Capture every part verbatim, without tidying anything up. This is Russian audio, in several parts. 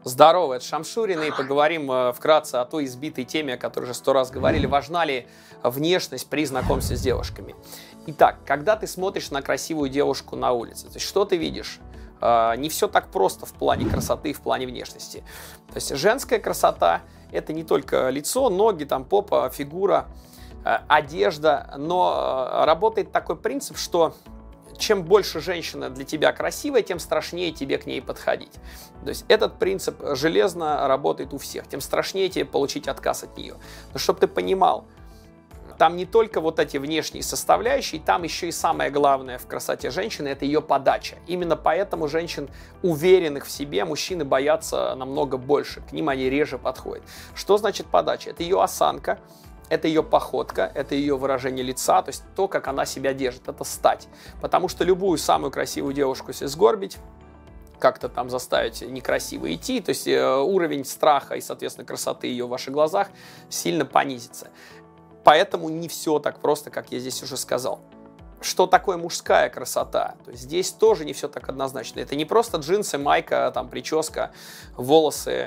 Здорово, это Шамшурин, и поговорим э, вкратце о той избитой теме, о которой уже сто раз говорили. Важна ли внешность при знакомстве с девушками? Итак, когда ты смотришь на красивую девушку на улице, то есть что ты видишь? Э, не все так просто в плане красоты, в плане внешности. То есть женская красота – это не только лицо, ноги, там, попа, фигура, э, одежда, но э, работает такой принцип, что чем больше женщина для тебя красивая, тем страшнее тебе к ней подходить. То есть этот принцип железно работает у всех. Тем страшнее тебе получить отказ от нее. Но чтобы ты понимал, там не только вот эти внешние составляющие, там еще и самое главное в красоте женщины – это ее подача. Именно поэтому женщин, уверенных в себе, мужчины боятся намного больше. К ним они реже подходят. Что значит подача? Это ее осанка. Это ее походка, это ее выражение лица, то есть то, как она себя держит, это стать. Потому что любую самую красивую девушку, если сгорбить, как-то там заставить некрасиво идти, то есть э, уровень страха и, соответственно, красоты ее в ваших глазах сильно понизится. Поэтому не все так просто, как я здесь уже сказал. Что такое мужская красота? То есть здесь тоже не все так однозначно. Это не просто джинсы, майка, там, прическа, волосы,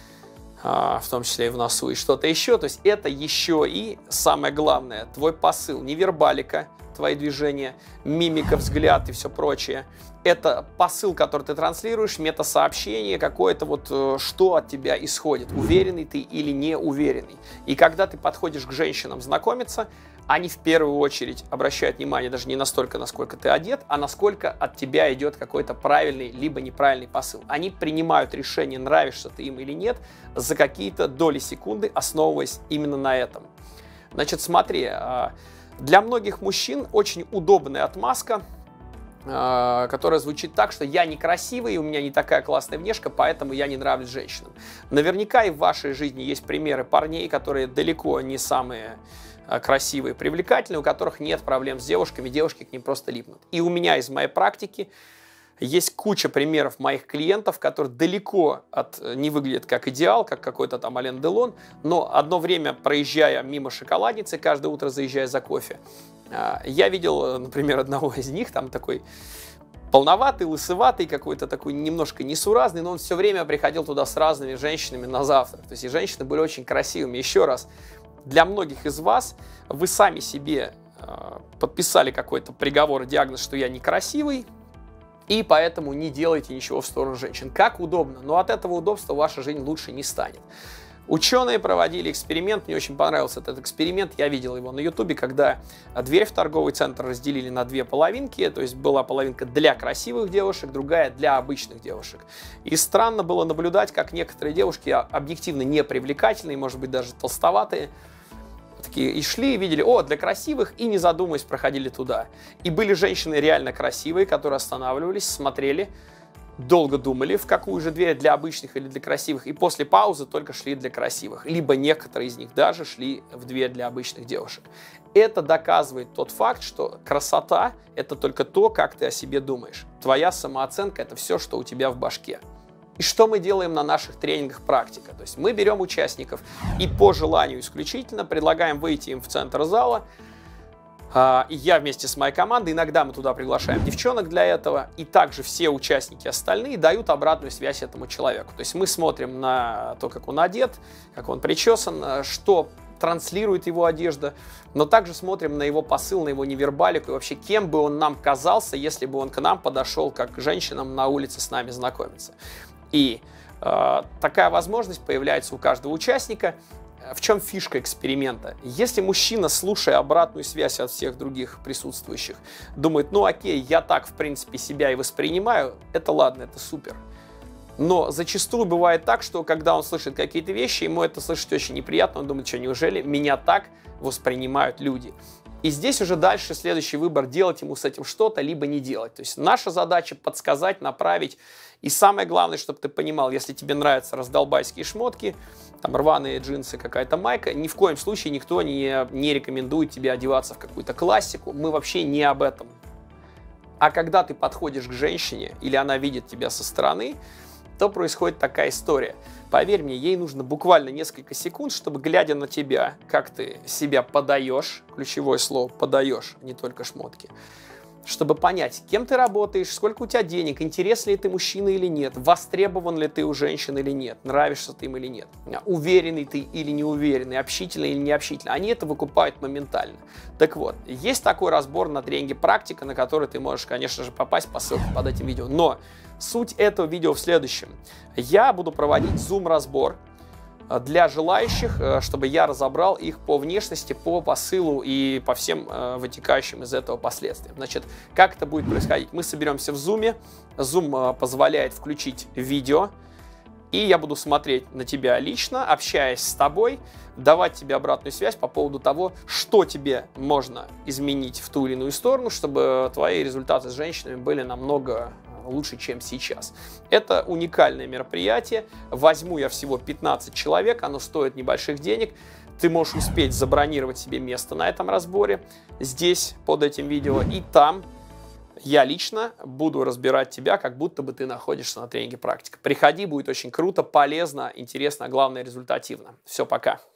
в том числе и в носу, и что-то еще. То есть это еще и, самое главное, твой посыл, невербалика, твои движения, мимика, взгляд и все прочее. Это посыл, который ты транслируешь, метасообщение какое-то, вот что от тебя исходит, уверенный ты или не уверенный. И когда ты подходишь к женщинам знакомиться, они в первую очередь обращают внимание даже не настолько, насколько ты одет, а насколько от тебя идет какой-то правильный либо неправильный посыл. Они принимают решение, нравишься ты им или нет, за какие-то доли секунды, основываясь именно на этом. Значит, смотри, для многих мужчин очень удобная отмазка, которая звучит так, что я некрасивый, и у меня не такая классная внешка, поэтому я не нравлюсь женщинам. Наверняка и в вашей жизни есть примеры парней, которые далеко не самые красивые, привлекательные, у которых нет проблем с девушками, девушки к ним просто липнут. И у меня из моей практики есть куча примеров моих клиентов, которые далеко от, не выглядят как идеал, как какой-то там Ален Делон, но одно время, проезжая мимо шоколадницы, каждое утро заезжая за кофе, я видел, например, одного из них, там такой полноватый, лысоватый, какой-то такой немножко несуразный, но он все время приходил туда с разными женщинами на завтрак. То есть и женщины были очень красивыми. Еще раз, для многих из вас вы сами себе э, подписали какой-то приговор и диагноз, что я некрасивый, и поэтому не делайте ничего в сторону женщин. Как удобно, но от этого удобства ваша жизнь лучше не станет. Ученые проводили эксперимент, мне очень понравился этот эксперимент, я видел его на ютубе, когда дверь в торговый центр разделили на две половинки, то есть была половинка для красивых девушек, другая для обычных девушек. И странно было наблюдать, как некоторые девушки объективно непривлекательные, может быть даже толстоватые, такие и шли, и видели, о, для красивых, и не задумываясь проходили туда. И были женщины реально красивые, которые останавливались, смотрели, долго думали, в какую же дверь, для обычных или для красивых, и после паузы только шли для красивых. Либо некоторые из них даже шли в дверь для обычных девушек. Это доказывает тот факт, что красота – это только то, как ты о себе думаешь. Твоя самооценка – это все, что у тебя в башке. И что мы делаем на наших тренингах практика? То есть мы берем участников и по желанию исключительно предлагаем выйти им в центр зала. И я вместе с моей командой, иногда мы туда приглашаем девчонок для этого, и также все участники остальные дают обратную связь этому человеку. То есть мы смотрим на то, как он одет, как он причесан, что транслирует его одежда, но также смотрим на его посыл, на его невербалику и вообще кем бы он нам казался, если бы он к нам подошел, как к женщинам на улице с нами знакомиться. И э, такая возможность появляется у каждого участника. В чем фишка эксперимента? Если мужчина, слушая обратную связь от всех других присутствующих, думает, ну окей, я так в принципе себя и воспринимаю, это ладно, это супер. Но зачастую бывает так, что когда он слышит какие-то вещи, ему это слышать очень неприятно, он думает, что неужели меня так воспринимают люди? И здесь уже дальше следующий выбор, делать ему с этим что-то, либо не делать. То есть наша задача подсказать, направить. И самое главное, чтобы ты понимал, если тебе нравятся раздолбайские шмотки, там рваные джинсы, какая-то майка, ни в коем случае никто не, не рекомендует тебе одеваться в какую-то классику. Мы вообще не об этом. А когда ты подходишь к женщине, или она видит тебя со стороны, то происходит такая история. Поверь мне, ей нужно буквально несколько секунд, чтобы, глядя на тебя, как ты себя подаешь, ключевое слово «подаешь», не только шмотки, чтобы понять, кем ты работаешь, сколько у тебя денег, интересен ли ты мужчина или нет, востребован ли ты у женщин или нет, нравишься ты им или нет, уверенный ты или не уверенный, общительный или не общительный. Они это выкупают моментально. Так вот, есть такой разбор на тренинге «Практика», на который ты можешь, конечно же, попасть по ссылке под этим видео. Но суть этого видео в следующем. Я буду проводить зум-разбор для желающих, чтобы я разобрал их по внешности, по посылу и по всем э, вытекающим из этого последствиям. Значит, как это будет происходить? Мы соберемся в зуме, зум э, позволяет включить видео, и я буду смотреть на тебя лично, общаясь с тобой, давать тебе обратную связь по поводу того, что тебе можно изменить в ту или иную сторону, чтобы твои результаты с женщинами были намного лучше, чем сейчас. Это уникальное мероприятие. Возьму я всего пятнадцать человек, оно стоит небольших денег. Ты можешь успеть забронировать себе место на этом разборе здесь, под этим видео, и там я лично буду разбирать тебя, как будто бы ты находишься на тренинге «Практика». Приходи, будет очень круто, полезно, интересно, а главное результативно. Все, пока.